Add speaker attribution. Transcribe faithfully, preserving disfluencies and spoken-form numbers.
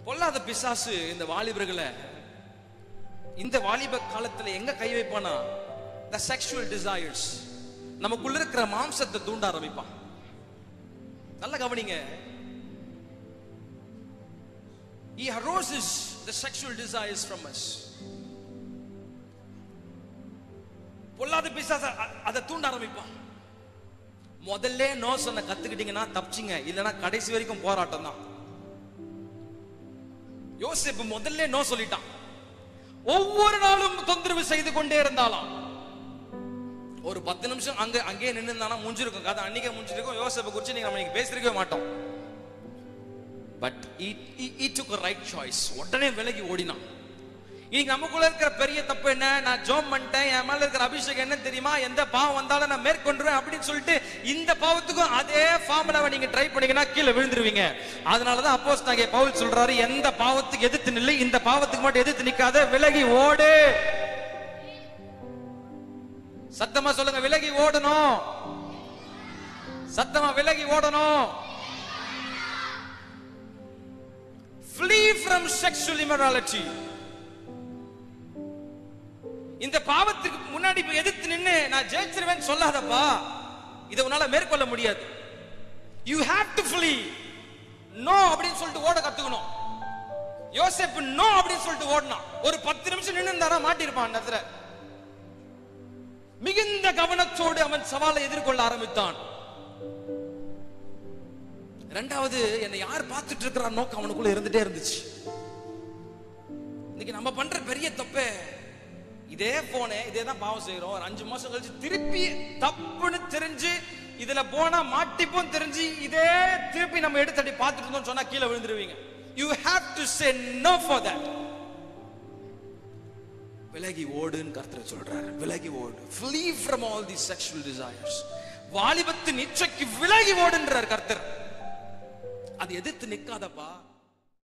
Speaker 1: பொல்லாத பிசாசு இந்த வாலிபர்களை இந்த வாலிப காலத்துல எங்க கை வைப்பானா, the sexual desires, நமக்குள்ள இருக்கிற மாம்சத்தை தூண்ட ஆரம்பிப்பான். நல்ல கவனிங்க, he arouses the sexual desires from us. பொல்லாத பிசாசு அதை தூண்ட ஆரம்பிப்பான். முதல்ல நோ சொன்ன கத்துக்கிட்டீங்கன்னா தப்பிச்சிங்க, இல்லைன்னா கடைசி வரைக்கும் போராட்டம் தான். யோசேப்பு முதல்ல நோ சொல்லிட்டான். ஒவ்வொரு நாளும் தொந்தரவு செய்து கொண்டே இருந்தாலும் ஒரு பத்து நிமிஷம் அங்க அங்கே நின்று இருந்தானா முடிஞ்சிருக்கும் கதை, அன்னைக்கே முடிஞ்சிருக்கும். யோசேப்பை குறிச்சு நீங்க நம்ம பேசிருக்கவே மாட்டோம். But he, he, he took a right choice. உடனே விலகி ஓடினான். இன்னைக்கு நமக்குள்ள இருக்கிற பெரிய தப்பு என்ன, நான் ஜோம் பண்ணிட்டேன், என் மேல இருக்கிற அபிஷேகம் என்ன தெரியுமா, எந்த பாவம் வந்தாலும் நான் மேற்கொண்டுருவேன் அப்படின்னு சொல்லிட்டு இந்த பாவத்துக்கும் அதே ஃபார்முலாவை நீங்க ட்ரை பண்ணீங்கன்னா கீழே விழுந்துருவீங்க. அதனாலதான் அப்போஸ்தலனாகிய பவுல் சொல்றாரு, எந்த பாவத்துக்கு எதிர்த்து நில்லை, இந்த பாவத்துக்கு மட்டும் எதிர்த்து நிக்காத, விலகி ஓடு. சத்தமா சொல்லுங்க, விலகி ஓடணும். சத்தமா விலகி ஓடணும். Flee from sexual immorality. இந்த பாவத்துக்கு முன்னாடி எதிர்த்து நின்னு நான் ஜெயிச்சிருவேன் சொல்லாதப்பா, இதை உன்னால மேற்கொள்ள முடியாது. You have to flee. No அப்படின்னு சொல்லிட்டு ஓட கத்துக்கணும். யோசேப்பு நோ அப்படின்னு சொல்லிட்டு ஓடினான். ஒரு பத்து நிமிஷம் நின்று இருந்தாரா மாட்டிருப்பான். அந்த இடத்துல மிகுந்த கவனத்தோடு அவன் சவாலை எதிர்கொள்ள ஆரம்பித்தான். இரண்டாவது, என்னை யார் பார்த்துட்டு இருக்கிற நோக்கம் அவனுக்குள்ள இருந்துட்டே இருந்துச்சு. இன்னைக்கு நம்ம பண்ற பெரிய தப்பே இதே போனே, இதே தான் பாவம் செய்யறோம். ஒரு அஞ்சு மாசம் கழிச்சு திருப்பி தப்புன்னு தெரிஞ்சு இதுல போனா மாட்டிப்போம் தெரிஞ்சு இதே திருப்பி நம்ம எடுத்தடி பார்த்துட்டு இருந்தோம் சொன்னா கீழே விழுந்துருவீங்க. You have to say no for that. விலகி ஓடுன்னு கர்த்தர் சொல்றாரு. விலகி ஓடு. Flee from all these sexual desires. வாலிபத்தின் இச்சைக்கு விலகி ஓடுன்றார் கர்த்தர். அது எதிர்த்து நிக்காதப்பா.